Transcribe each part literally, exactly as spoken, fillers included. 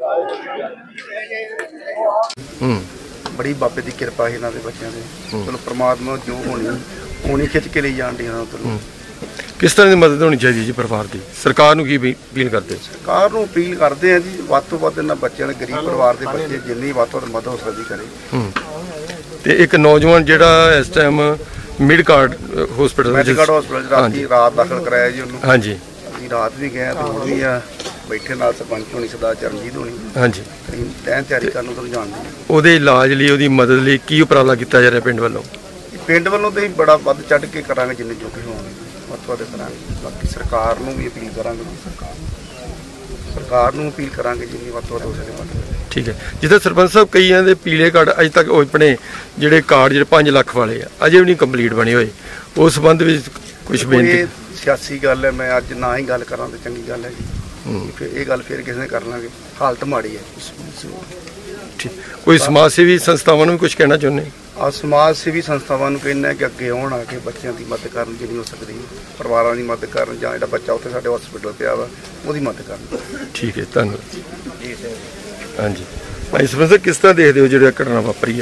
बड़ी बाबे की किरपा है इन्होंने बच्चों से। चलो परमात्मा जो होनी होनी खिंच के ले जान दी उधर। किस तरह की मदद होनी चाहिए जी परिवार की? सरकार नूं की अपील करते? सरकार नूं अपील करते हैं जी वध तो वध इन्हां बच्चों ने गरीब परिवार के बच्चे जिन्नी वध तो वध मदद हो सकती करे। ते एक नौजवान जिहड़ा इस टाइम मिडकार्ड हॉस्पिटल मिडकार्ड हॉस्पिटल राती रात दाखिल कराया जी उन्होंने। हाँ जी रात भी गए तो हुण भी आ बैठे नाल सरपंच होनी सरदार चरणजीत होनी। हाँ जी तैन तैयारी करन उधर जाण दी। ਉਹਦੇ ਇਲਾਜ ਲਈ ਉਹਦੀ ਮਦਦ ਲਈ ਕੀ ਉਪਰਾਲਾ ਕੀਤਾ ਜਾ ਰਿਹਾ ਪਿੰਡ ਵੱਲੋਂ? ਪਿੰਡ ਵੱਲੋਂ ਤੇ ਬੜਾ ਵੱਧ ਚੜ ਕੇ ਕਰਾਂਗੇ ਜਿੰਨੇ ਜੋਗੇ ਹੋਣਗੇ ਵੱਧ ਵੱਧ ਕਰਾਂਗੇ। ਬਾਕੀ ਸਰਕਾਰ ਨੂੰ ਵੀ ਅਪੀਲ ਕਰਾਂਗੇ ਸਰਕਾਰ ਸਰਕਾਰ ਨੂੰ ਅਪੀਲ ਕਰਾਂਗੇ ਜਿੰਨੀ ਵੱਧ ਵੱਧ ਹੋ ਸਕੇ। ਠੀਕ ਹੈ। ਜਿੱਦਾਂ ਸਰਪੰਚ ਸਾਹਿਬ ਕਈਆਂ ਦੇ ਪੀਲੇ ਕਾਰਡ ਅਜੇ ਤੱਕ ਉਹ ਆਪਣੇ ਜਿਹੜੇ ਕਾਰਡ ਜਿਹੜੇ ਪੰਜ ਲੱਖ ਵਾਲੇ ਆ ਅਜੇ ਵੀ ਨਹੀਂ ਕੰਪਲੀਟ ਬਣੇ ਹੋਏ, ਉਸ ਸੰਬੰਧ ਵਿੱਚ ਕੁਝ ਬੇਨਤੀ? ਸਿਆਸੀ ਗੱਲ ਹੈ, ਮੈਂ ਅੱਜ ਨਾ ਹੀ ਗੱਲ ਕਰਾਂ ਤਾਂ ਚੰਗੀ ਗੱਲ ਹੈ ਜੀ। ਫਿਰ ਇਹ ਗੱਲ ਫਿਰ ਕਿਸੇ ਨੇ ਕਰ ਲਾਂਗੇ, ਹਾਲਤ ਮਾੜੀ ਹੈ। ਠੀਕ। ਕੋਈ ਸਮਾਜ ਸੇਵੀ ਸੰਸਥਾਵਾਂ ਨੂੰ ਵੀ ਕੁਝ ਕਹਿਣਾ ਚਾਹੁੰਦੇ? ਆ ਸਮਾਜ ਸੇਵੀ ਸੰਸਥਾਵਾਂ ਨੂੰ ਕਹਿੰਦੇ ਕਿ ਅੱਗੇ ਆਉਣ ਆ ਕੇ ਬੱਚਿਆਂ ਦੀ ਮਦਦ ਕਰਨ ਜਿੰਨੀ ਹੋ ਸਕਦੀ ਹੈ, ਪਰਿਵਾਰਾਂ ਦੀ ਮਦਦ ਕਰਨ, ਜਾਂ ਜਿਹੜਾ ਬੱਚਾ ਉੱਥੇ ਸਾਡੇ ਹਸਪੀਟਲ ਪਿਆ ਵਾ ਉਹਦੀ ਮਦਦ ਕਰਨ। ਠੀਕ ਹੈ, ਧੰਨਵਾਦ ਜੀ। ਹਾਂਜੀ ਭਾਈ ਸਰਪੰਚ ਸਾਹਿਬ, ਕਿਸ ਤਰ੍ਹਾਂ ਦੇਖਦੇ ਹੋ ਜਿਹੜੀ ਘਟਨਾ ਵਾਪਰੀ ਆ?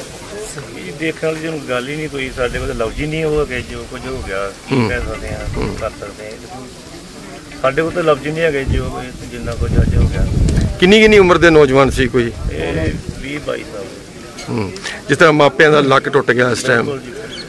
ਦੇਖਣ ਵਾਲੀ ਜਿਹਨੂੰ ਗੱਲ ਹੀ ਨਹੀਂ ਕੋਈ, ਸਾਡੇ ਕੋਲ ਲਫ਼ਜ਼ ਹੀ ਨਹੀਂ ਹੋ ਗਏ। ਜੋ ਕੁਝ ਹੋ ਗਿਆ ਕੀ ਕਹਿ ਸਕਦੇ ਹਾਂ, ਕਰ ਸਕਦੇ ਹਾਂ। ਸਾਡੇ ਕੋਲ ਤਾਂ ਲਫ਼ਜ਼ ਨਹੀਂ ਹੈਗੇ ਜੋ ਜਿੰਨਾ ਕੁਝ ਅੱਜ ਹੋ ਗਿਆ। ਕਿੰਨੀ ਕਿੰਨੀ ਉਮਰ ਦੇ ਨੌਜਵਾਨ ਸੀ ਕੋਈ? ਇਹ ਵੀਹ ਬਾਈ ਸਾਲ। ਹੂੰ। ਜਿਸ ਤਰ੍ਹਾਂ ਮਾਪਿਆਂ ਦਾ ਲੱਕ ਟੁੱਟ ਗਿਆ ਇਸ ਟਾਈਮ,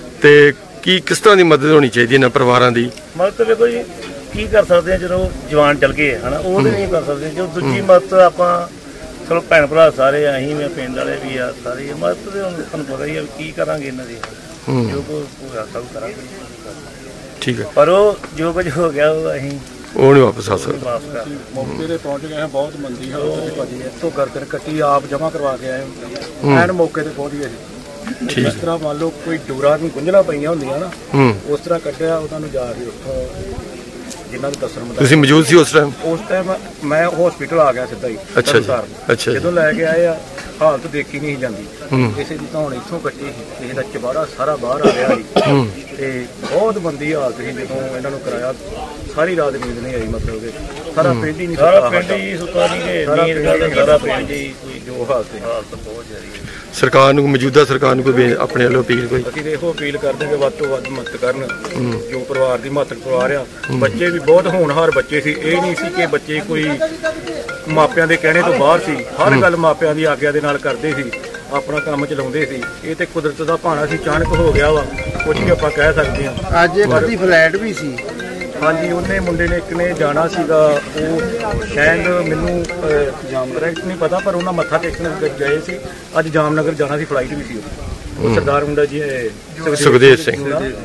ਤੇ ਕੀ ਕਿਸ ਤਰ੍ਹਾਂ ਦੀ ਮਦਦ ਹੋਣੀ ਚਾਹੀਦੀ ਇਹਨਾਂ ਪਰਿਵਾਰਾਂ ਦੀ? ਮਦਦ ਵੇਖੋ ਜੀ, ਕੀ ਕਰ ਸਕਦੇ ਹਾਂ ਜਦੋਂ ਜਵਾਨ ਚਲ ਗਏ ਹੈ ਨਾ, ਉਹ ਤਾਂ ਨਹੀਂ ਕਰ ਸਕਦੇ। ਜੋ ਦੂਜੀ ਮਦਦ ਆਪਾਂ ਚਲੋ ਭੈਣ ਭਰਾ ਸਾਰੇ ਅਸੀਂ ਵੀ ਪਿੰਡ ਵਾਲੇ ਵੀ ਆ ਸਾਰੇ ਮਦਦ ਦੇ, ਹੁਣ ਤੁਹਾਨੂੰ ਪਤਾ ਹੀ ਆ ਕੀ ਕਰਾਂਗੇ ਇਹਨਾਂ ਦੀ, ਜੋ ਕੁਝ ਸਭ ਕਰਾਂਗੇ। ਠੀਕ ਹੈ। ਪਰ ਉਹ ਜੋ ਕੁਝ ਹੋ ਗਿਆ ਉਹ ਅਸੀਂ ਉਹ ਨਹੀਂ ਵਾਪਸ ਆ ਸਕਦਾ। ਮੌਕੇ ਤੇ ਪਹੁੰਚ ਗਏ, ਬਹੁਤ ਮੰਦੀ ਹਾਲਤ ਭਾਜੀ। ਇੱਥੋਂ ਗਰਦਨ ਕੱਟੀ ਆਪ ਜਮ੍ਹਾਂ ਕਰਵਾ ਕੇ ਆਏ, ਐਨ ਮੌਕੇ ਤੇ ਪਹੁੰਚ ਗਏ ਸੀ। ਜਿਸ ਤਰ੍ਹਾਂ ਮੰਨ ਲਓ ਕੋਈ ਡੋਰਾ ਨੂੰ ਗੁੰਝਲਾਂ ਪਈਆਂ ਹੁੰਦੀਆਂ ਨਾ, ਉਸ ਤਰ੍ਹਾਂ ਕੱਢਿਆ ਉਹਨਾਂ ਨੂੰ ਜਾ ਕੇ ਉੱਥੋਂ ਜਿਨ੍ਹਾਂ ਦੇ ਦੱਸਣ ਮੁਤਾਬਕ। ਤੁਸੀਂ ਮੌਜੂਦ ਸੀ ਉਸ ਟਾਈਮ? ਉਸ ਟਾਈਮ ਮੈਂ ਹਸਪੀਟਲ ਆ ਗਿਆ ਸਿੱਧਾ ਹੀ। ਅੱਛਾ ਜੀ, ਅੱਛਾ। ਜਦੋਂ ਲੈ ਕੇ ਆਏ ਆ ਹਾਲਤ ਦੇਖੀ ਨਹੀਂ ਜਾਂਦੀ। ਕਿਸੇ ਦੀ ਤਾਂ ਹੁਣ ਇੱਥੋਂ ਕੱਟੀ ਸੀ, ਕਿਸੇ ਦਾ ਚਬਾਰਾ ਸਾਰਾ ਬਾਹਰ ਆ ਰਿਹਾ ਸੀ, ਤੇ ਬਹੁਤ ਮੰਦੀ ਹਾਲਤ ਸੀ। ਜਦੋਂ ਇਹਨਾਂ ਨੂੰ ਕਰਾਇਆ ਸਾਰੀ ਰਾਤ ਨੀਂਦ ਨਹੀਂ ਆਈ, ਮਤਲਬ ਕਿ ਸਾਰਾ ਪਿੰਡ ਹੀ ਨਹੀਂ ਸੁੱਤਾ। ਸਾਰਾ ਪਿੰਡ ਹੀ ਸੁੱਤਾ ਨਹੀਂ ਕਿ ਸਾਰਾ ਪਿੰਡ ਹੀ ਕੋਈ ਜੋ ਹਾਲਤ ਹੈ, ਹਾਲਤ ਬਹੁਤ ਜ਼ਿਆਦਾ। ਸਰਕਾਰ ਨੂੰ, ਮੌਜੂਦਾ ਸਰਕਾਰ ਨੂੰ ਕੋਈ ਆਪਣੇ ਵੱਲੋਂ ਅਪੀਲ? ਕੋਈ ਅਸੀਂ ਦੇਖੋ ਅਪੀਲ ਕਰਦੇ ਕਿ ਵੱਧ ਤੋਂ ਵੱਧ ਮਦਦ ਕਰਨ। ਜੋ ਪਰਿਵਾਰ ਦੀ ਮਦਦ ਪਰਿਵਾਰ ਆ, ਬੱਚੇ ਵੀ ਬਹੁਤ ਹੋਣਹਾਰ ਬੱਚੇ ਸੀ। ਇਹ ਨਹੀਂ ਸੀ ਕਿ ਬੱਚੇ ਕੋਈ ਮਾਪਿਆਂ ਦੇ ਕਹਿਣੇ ਤੋਂ ਬਾਹਰ ਸੀ। ਹਰ ਗੱਲ ਮਾਪਿਆਂ ਦੀ ਆਗਿਆ ਦੇ ਨਾਲ ਕਰਦੇ ਸੀ, ਆਪਣਾ ਕੰਮ ਚਲਾਉਂਦੇ ਸੀ। ਇਹ ਤੇ ਕੁਦਰਤ ਦਾ ਭਾਣਾ ਸੀ, ਅਚਾਨਕ ਹੋ ਗਿਆ ਵਾ, ਕੁਝ ਵੀ ਆਪਾਂ ਕਹਿ ਸਕਦੇ ਹਾਂ। ਅੱਜ ਇੱਕ ਦੀ ਫਲੈਟ ਵੀ ਸੀ। ਹਾਂਜੀ, ਉਹਨੇ ਮੁੰਡੇ ਨੇ ਇੱਕ ਨੇ ਜਾਣਾ ਸੀਗਾ, ਉਹ ਸ਼ਾਇਦ ਮੈਨੂੰ ਜਾਮਨਗਰ ਨਹੀਂ ਪਤਾ, ਪਰ ਉਹਨਾਂ ਮੱਥਾ ਟੇਕਣ ਗਏ ਸੀ। ਅੱਜ ਜਾਮਨਗਰ ਜਾਣਾ ਸੀ, ਫਲਾਈਟ ਵੀ ਸੀ ਉਹਦੀ। ਸਰਦਾਰ ਮੁੰਡਾ ਜੀ ਸੁਖਦੇਵ ਸਿੰਘ,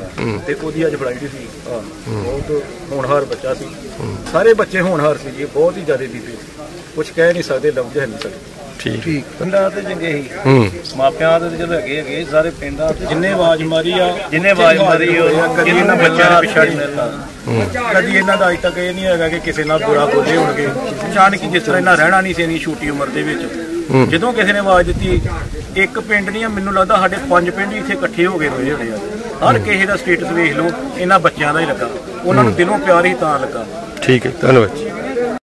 ਤੇ ਉਹਦੀ ਅੱਜ ਫਲਾਈਟ ਸੀ। ਬਹੁਤ ਹੋਣਹਾਰ ਬੱਚਾ ਸੀ, ਸਾਰੇ ਬੱਚੇ ਹੋਣਹਾਰ ਸੀ ਜੀ, ਬਹੁਤ ਹੀ ਜ਼ਿਆਦਾ ਬੀਬੀ ਸੀ, ਕੁਛ ਕਹਿ ਨਹੀਂ ਸਕਦੇ, ਲਫ਼ਜ਼ ਹੈ ਨਹੀਂ ਸਕਦੇ। ਠੀਕ। ਪਿੰਡਾਂ ਤੇ ਚੰਗੇ ਸੀ, ਮਾਪਿਆਂ ਦੇ ਚਲੋ ਹੈਗੇ ਹੈਗੇ ਸਾਰੇ ਪਿੰਡਾਂ ਜਿੰਨੇ ਆਵਾਜ਼ ਮਾਰੀ ਆ, ਜਿੰਨੇ ਆਵਾਜ਼ ਮਾਰੀ ਕਦੀ ਇਹਨਾਂ ਬੱਚਿਆਂ ਨੇ ਪਿਛਾੜੀ ਕਦੀ ਇਹਨਾਂ ਦਾ ਅੱਜ ਤੱਕ ਇਹ ਨਹੀਂ ਹੈਗਾ ਕਿ ਕਿਸੇ ਨਾਲ ਬੁਰਾ ਬੋਲੇ ਹੋਣਗੇ। ਅਚਾਨਕ ਜਿਸ ਤਰ੍ਹਾਂ ਇਹਨਾਂ ਰਹਿਣਾ ਨਹੀਂ ਸੀ ਇੰਨੀ ਛੋਟੀ ਉਮਰ ਦੇ ਵਿੱਚ, ਜਦੋਂ ਕਿਸੇ ਨੇ ਆਵਾਜ਼ ਦਿੱਤੀ, ਇੱਕ ਪਿੰਡ ਨਹੀਂ, ਮੈਨੂੰ ਲੱਗਦਾ ਸਾਡੇ ਪੰਜ ਪਿੰਡ ਇੱਥੇ ਇਕੱਠੇ ਹੋ ਗਏ ਹੋਏ ਹੋਣੇ ਆ। ਹਰ ਕਿਸੇ ਦਾ ਸਟੇਟਸ ਵੇਖ ਲਓ, ਇਹਨਾਂ ਬੱਚਿਆਂ ਦਾ ਹੀ ਲੱਗਾ, ਉਹਨਾਂ ਨੂੰ ਦਿਲੋਂ ਪਿਆਰ ਹੀ ਤਾਂ ਲੱਗਾ। ਠੀਕ ਹੈ, ਧੰਨਵਾਦ ਜੀ।